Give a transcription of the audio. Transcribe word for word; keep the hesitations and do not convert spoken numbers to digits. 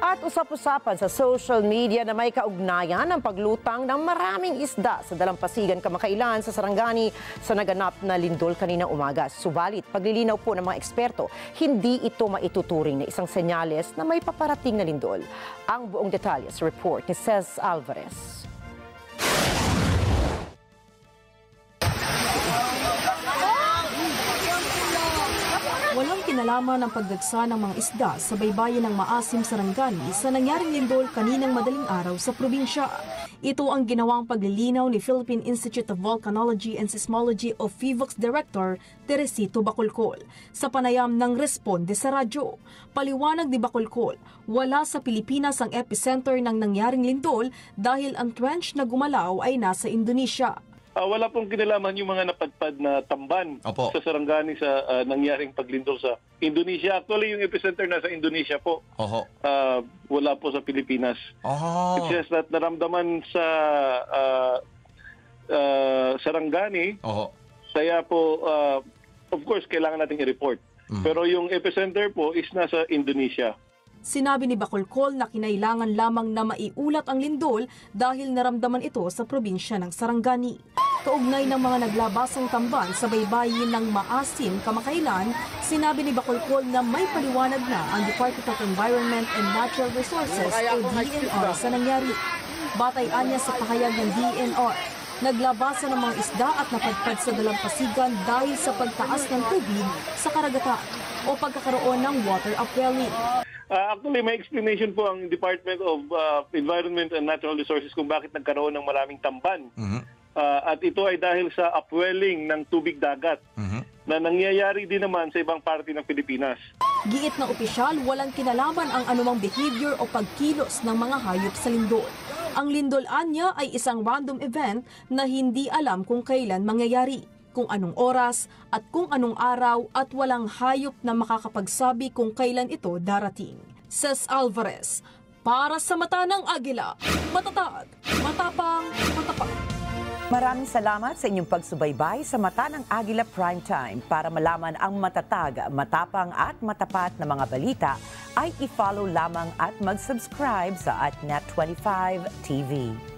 At usap-usapan sa social media na may kaugnayan ng paglutang ng maraming isda sa dalampasigan kamakailan sa Sarangani sa naganap na lindol kaninang umaga. Subalit, paglilinaw po ng mga eksperto, hindi ito maituturing na isang senyales na may paparating na lindol. Ang buong detalye sa report ni Cez Alvarez. Walang kinalaman ang pagdagsa ng mga isda sa baybayin ng Maasim, Sarangani sa nangyaring lindol kaninang madaling araw sa probinsya. Ito ang ginawang paglilinaw ni Philippine Institute of Volcanology and Seismology o PHIVOLCS Director Teresito Bacolcol sa panayam ng Responde sa radyo. Paliwanag ni Bacolcol, wala sa Pilipinas ang epicenter ng nangyaring lindol dahil ang trench na gumalaw ay nasa Indonesia. Uh, wala pong kinalaman yung mga napadpad na tamban Opo. sa Sarangani sa uh, nangyaring paglindol sa Indonesia. Actually, yung epicenter nasa Indonesia po. Oho. Uh, wala po sa Pilipinas. Oho. It's just that naramdaman sa uh, uh, Sarangani. Oho. Kaya po, uh, of course, kailangan nating i-report. Mm. Pero yung epicenter po is nasa Indonesia. Sinabi ni Bacolcol na kinailangan lamang na maiulat ang lindol dahil naramdaman ito sa probinsya ng Sarangani. Kaugnay ng mga naglabasang tamban sa baybayin ng Maasim kamakailan, sinabi ni Bacolcol na may paliwanag na ang Department of Environment and Natural Resources o D N R sa nangyari. Batay niya sa pahayag ng D N R, naglabasan ng mga isda at napadpad sa dalampasigan dahil sa pagtaas ng tubig sa karagatan o pagkakaroon ng water upwelling. Uh, actually, may explanation po ang Department of uh, Environment and Natural Resources kung bakit nagkaroon ng maraming tamban. Mm-hmm. uh, at ito ay dahil sa upwelling ng tubig dagat mm-hmm. na nangyayari din naman sa ibang parte ng Pilipinas. Giit na opisyal, walang kinalaman ang anumang behavior o pagkilos ng mga hayop sa lindol. Ang lindol anya ay isang random event na hindi alam kung kailan mangyayari, kung anong oras at kung anong araw at walang hayop na makakapagsabi kung kailan ito darating. Cez Alvarez, para sa Mata ng Agila, matatag, matapang, matapat. Maraming salamat sa inyong pagsubaybay sa Mata ng Agila Primetime. Para malaman ang matatag, matapang at matapat na mga balita, ay i-follow lamang at mag-subscribe sa AtNet twenty-five T V.